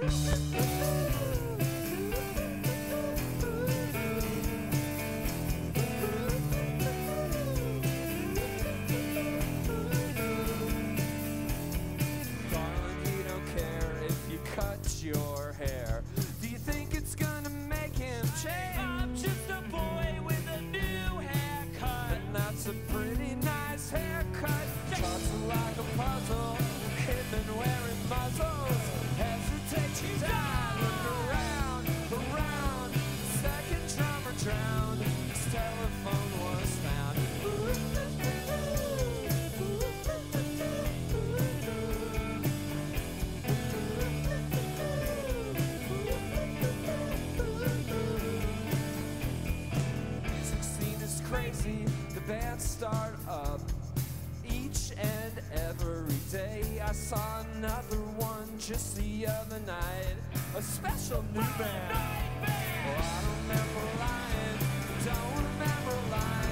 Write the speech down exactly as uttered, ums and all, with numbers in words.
Your hair. Do you think it's gonna make him change? I'm just a boy with a new haircut, and that's a pretty nice haircut. Cuts like a puzzle, hidden wearing muzzles. Hesitate, she's out. Look around, around. Second drummer drowned. His telephone was found. Crazy, the bands start up each and every day. I saw another one just the other night, a special new band. Oh, I don't remember lying, don't remember lying.